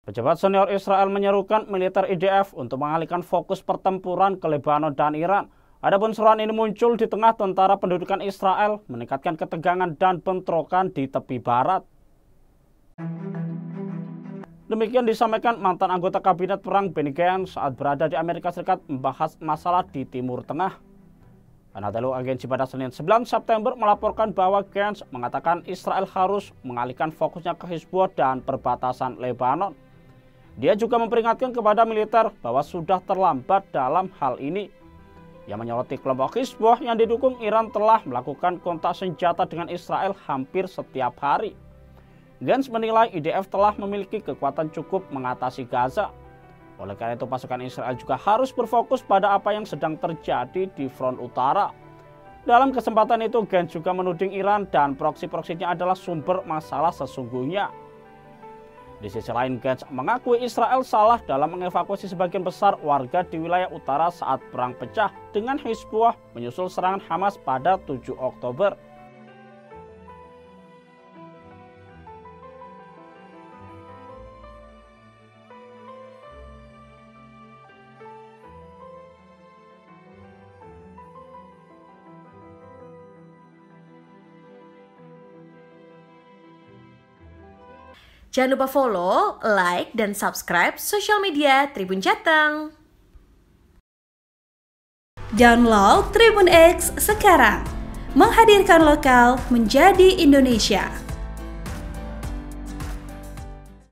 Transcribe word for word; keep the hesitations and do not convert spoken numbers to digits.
Pejabat senior Israel menyerukan militer I D F untuk mengalihkan fokus pertempuran ke Lebanon dan Iran. Adapun seruan ini muncul di tengah tentara pendudukan Israel meningkatkan ketegangan dan bentrokan di tepi barat. Demikian disampaikan mantan anggota kabinet perang Benny Gantz saat berada di Amerika Serikat membahas masalah di Timur Tengah. Anadolu Agensi pada Senin sembilan September melaporkan bahwa Gantz mengatakan Israel harus mengalihkan fokusnya ke Hizbullah dan perbatasan Lebanon. Dia juga memperingatkan kepada militer bahwa sudah terlambat dalam hal ini. Ia menyoroti kelompok Hizbullah yang didukung Iran telah melakukan kontak senjata dengan Israel hampir setiap hari. Gantz menilai I D F telah memiliki kekuatan cukup mengatasi Gaza. Oleh karena itu pasukan Israel juga harus berfokus pada apa yang sedang terjadi di front utara. Dalam kesempatan itu Gantz juga menuding Iran dan proksi-proksinya adalah sumber masalah sesungguhnya. Di sisi lain, Gantz mengakui Israel salah dalam mengevakuasi sebagian besar warga di wilayah utara saat perang pecah dengan Hizbullah menyusul serangan Hamas pada tujuh Oktober. Jangan lupa follow, like, dan subscribe sosial media Tribun Jateng. Download Tribun X sekarang, menghadirkan lokal menjadi Indonesia.